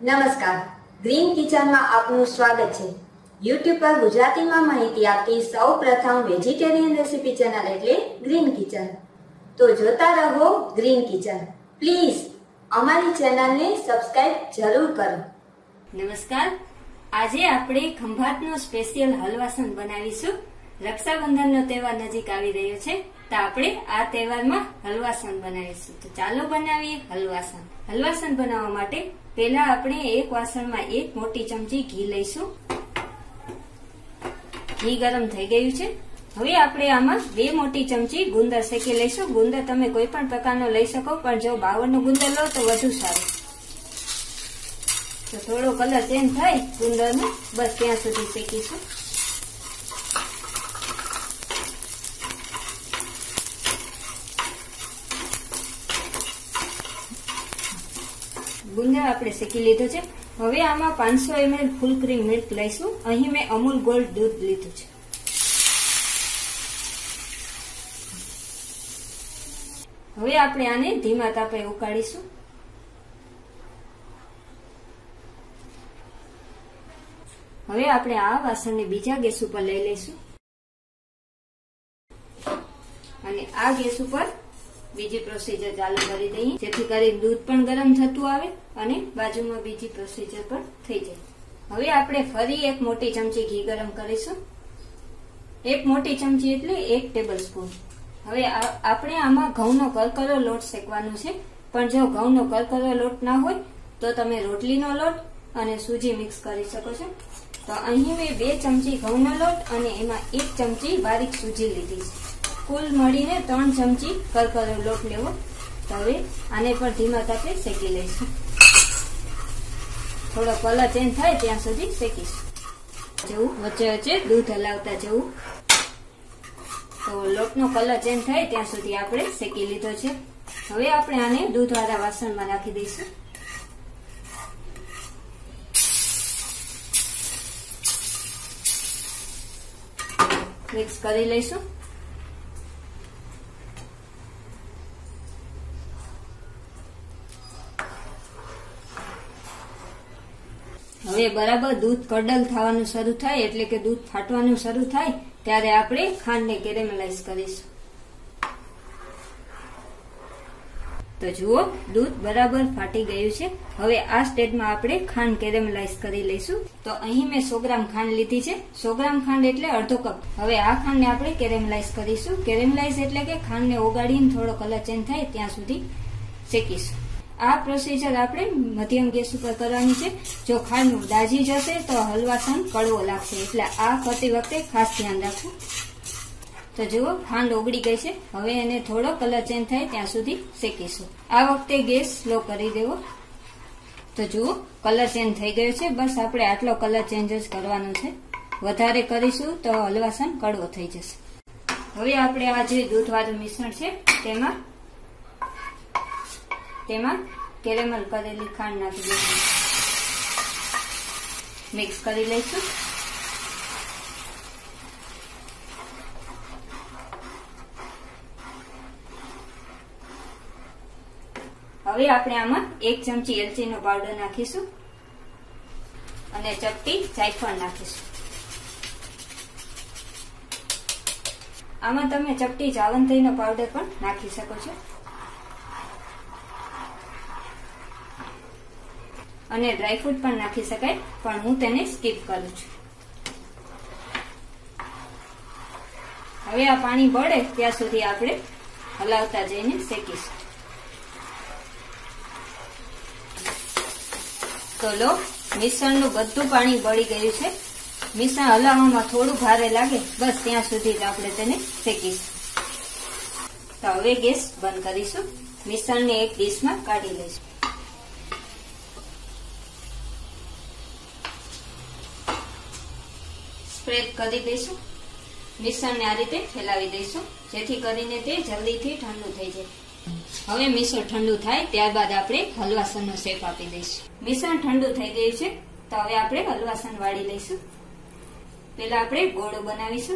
નમસ્કાર, ગ્રીન કિચનમાં આપનું સ્વાગત છે। યુટ્યુબ પર ગુજરાતીમાં માહિતી આપતી સૌ પ્રથમ વેજીટેરિયન રેસીપી ચેનલ એટલે ગ્રીન કિચન। તો જોતા રહો ગ્રીન કિચન। પ્લીઝ અમારી ચેનલને સબસ્ક્રાઇબ જરૂર કરો। નમસ્કાર, આજે આપણે ખંભાતનો સ્પેશિયલ હલવાસન બનાવીશું। રક્ષાબંધનનો તહેવાર નજીક આવી રહ્યો છે તો આપણે આ તહેવારમાં હલવાસન બનાવીશું। તો ચાલો બનાવીએ હલવાસન। હલવાસન બનાવવા માટે પહેલા આપણે એક વાસણમાં એક મોટી ચમચી ઘી લઈશું। ઘી ગરમ થઈ ગયું છે। હવે આપણે આમાં 2 મોટી ચમચી ગુંદર શેકી લઈશું। ગુંદર તમે કોઈ પણ પ્રકારનો લઈ શકો, પણ જો બાવળનો ગુંદર લો તો વધુ સારું। તો થોડો કલર ચેન્જ થાય ગુંદરનો, બસ ત્યાં સુધી શેકીશું। ગુંદર આપણે શેકી લીધો છે। હવે આમાં 500 ml ફૂલ ક્રીમ મિલ્ક લઈશું। અહીં મેં અમૂલ ગોલ્ડ દૂધ લીધું છે। હવે આપણે આને ધીમા તાપે ઉકાળીશું। હવે આપણે આ વાસણને બીજા ગેસ ઉપર લઈ લઈશું અને આ ગેસ ઉપર બીજી પ્રોસીજર ચાલુ કરી દઈએ, જેથી કરીને દૂધ પણ ગરમ થતું આવે અને બાજુમાં બીજી પ્રોસીજર પણ થઈ જાય। હવે આપણે ફરી એક મોટી ચમચી ઘી ગરમ કરીશું। એક મોટી ચમચી એટલે 1 ટેબલ સ્પૂન। હવે આપણે આમાં ઘઉંનો કરકરો લોટ શેકવાનો છે, પણ જો ઘઉંનો કરકરો લોટ ના હોય તો તમે રોટલીનો લોટ અને સૂજી મિક્સ કરી શકો છો। તો અહીં મેં 2 ચમચી ઘઉંનો લોટ અને એમાં 1 ચમચી બારીક સૂજી લીધી છે। કુલ મળીને 3 ચમચી કરકરો લોટ લેવો। તો હવે આને પણ ધીમા તાપે શેકી લઈશું। થોડો કલર ચેન્જ થાય ત્યાં સુધી શેકીશું। જેવું વચ્ચે વચ્ચે દૂધ હલાવતા જવું। તો લોટનો કલર ચેન્જ થાય ત્યાં સુધી આપણે શેકી લીધો છે। હવે આપણે આને દૂધવાળા વાસણમાં નાખી દઈશું। મિક્સ કરી લઈશું। હવે બરાબર દૂધ કડલ થવાનું શરૂ થાય એટલે કે દૂધ ફાટવાનું શરૂ થાય ત્યારે આપણે ખાંડને કેરેમલાઇઝ કરીશું। તો જુઓ દૂધ બરાબર ફાટી ગયું છે। હવે આ સ્ટેજમાં આપણે ખાંડ કેરેમલાઇઝ કરી લઈશું। તો અહીં મેં 100 ગ્રામ ખાંડ લીધી છે। 100 ગ્રામ ખાંડ એટલે અડધો કપ। હવે આ ખાંડને આપણે કેરેમલાઇઝ કરીશું। કેરેમલાઇઝ એટલે કે ખાંડને ઓગાળીને થોડો કલર ચેન્જ થાય ત્યાં સુધી શેકીશું। આ પ્રોસીજર આપણે મધ્યમ ગેસ ઉપર કરવાની છે। જો ખાંડ દાજી જશે તો હલવાસન કડવો લાગશે, એટલે આ કરતી વખતે ખાસ ધ્યાન રાખવું। તો જુઓ ખાંડ ઓગળી ગઈ છે। હવે એને થોડો કલર ચેન્જ થાય ત્યાં સુધી શેકીશું। આ વખતે ગેસ સ્લો કરી દેવો। તો જુઓ કલર ચેન્જ થઈ ગયો છે। બસ આપણે આટલો કલર ચેન્જ જ કરવાનો છે, વધારે કરીશું તો હલવાસન કડવો થઈ જશે। હવે આપણે આ જે દૂધવાળું મિશ્રણ છે તેમાં કેરેમલ કરેલી ખાંડ નાખી દઈશું। મિક્સ કરી લઈશું। હવે આપણે આમાં 1 ચમચી એલચીનો પાવડર નાખીશું અને ચપટી જાયફળ નાખીશું। આમાં તમે ચપટી જાવંત્રીનો પાવડર પણ નાખી શકો છો અને ડ્રાયફ્રૂટ પણ નાખી શકાય, પણ હું તેને સ્કીપ કરું છું। હવે આ પાણી બળે ત્યાં સુધી આપણે હલાવતા જઈને શેકીશું। તો લો મિશ્રણનું બધું પાણી બળી ગયું છે। મિશ્રણ હલાવવામાં થોડું ભારે લાગે બસ ત્યાં સુધી જ આપણે તેને શેકીશું। તો હવે ગેસ બંધ કરીશું। મિશ્રણને એક ડીશમાં કાઢી લઈશું। સ્પ્રેડ કરી દઈશું। મિશ્રણને આ રીતે ફેલાવી દઈશું, જેથી કરીને તે જલ્દીથી ઠંડુ થઈ જાય। હવે મિશ્રણ ઠંડુ થાય ત્યારબાદ આપણે હલવાસનનો શેપ આપી દઈશું। મિશ્રણ ઠંડુ થઈ ગયું છે તો હવે આપણે હલવાસન વાળી લઈશું। પહેલા આપણે ગોળો બનાવીશું।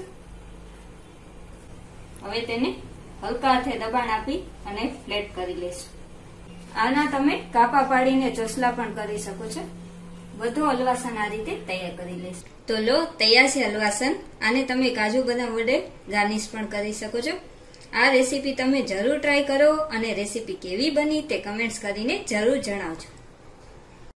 હવે તેને હલકા હાથે દબાણ આપી અને ફ્લેટ કરી લઈશું। આના તમે કાપા પાડીને ચોસલા પણ કરી શકો છો. બધું હલવાસન આ રીતે તૈયાર કરી લઈશું. તો લો તૈયાર છે હલવાસન. આને તમે કાજુ બદામ વડે ગાર્નિશ પણ કરી શકો છો. આ રેસીપી તમે જરૂર ટ્રાય કરો અને રેસીપી કેવી બની તે કમેન્ટ્સ કરીને જરૂર જણાવજો.